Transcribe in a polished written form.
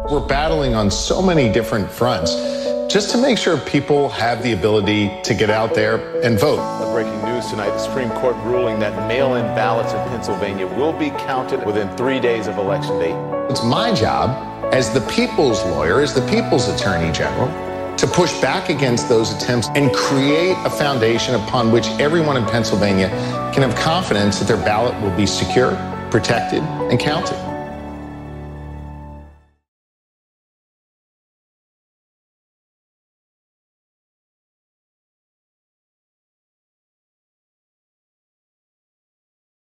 We're battling on so many different fronts just to make sure people have the ability to get out there and vote. The breaking news tonight, the Supreme Court ruling that mail-in ballots in Pennsylvania will be counted within 3 days of Election Day. It's my job as the people's lawyer, as the people's attorney general, to push back against those attempts and create a foundation upon which everyone in Pennsylvania can have confidence that their ballot will be secure, protected, and counted.